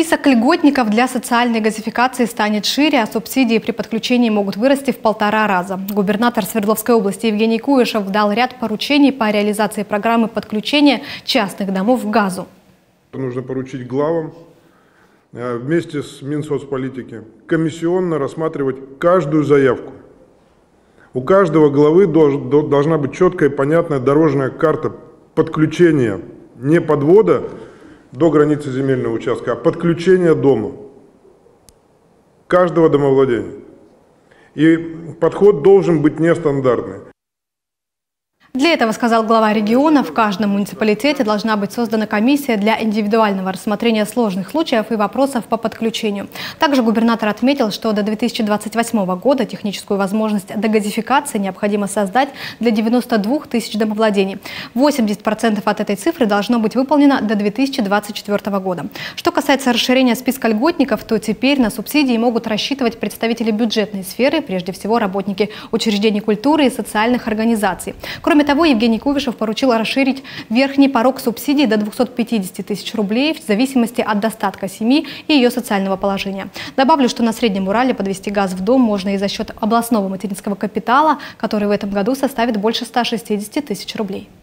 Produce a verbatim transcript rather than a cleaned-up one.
Список льготников для социальной газификации станет шире, а субсидии при подключении могут вырасти в полтора раза. Губернатор Свердловской области Евгений Куйышев дал ряд поручений по реализации программы подключения частных домов к газу. Нужно поручить главам вместе с Минсоцполитики комиссионно рассматривать каждую заявку. У каждого главы должна быть четкая и понятная дорожная карта подключения, не подвода до границы земельного участка, а подключения дома, каждого домовладения. И подход должен быть нестандартный. Для этого, сказал глава региона, в каждом муниципалитете должна быть создана комиссия для индивидуального рассмотрения сложных случаев и вопросов по подключению. Также губернатор отметил, что до две тысячи двадцать восьмого года техническую возможность дегазификации необходимо создать для девяноста двух тысяч домовладений. восемьдесят процентов от этой цифры должно быть выполнено до две тысячи двадцать четвёртого года. Что касается расширения списка льготников, то теперь на субсидии могут рассчитывать представители бюджетной сферы, прежде всего работники учреждений культуры и социальных организаций. Кроме Кроме того, Евгений Куйышев поручил расширить верхний порог субсидий до двухсот пятидесяти тысяч рублей в зависимости от достатка семьи и ее социального положения. Добавлю, что на Среднем Урале подвести газ в дом можно и за счет областного материнского капитала, который в этом году составит больше ста шестидесяти тысяч рублей.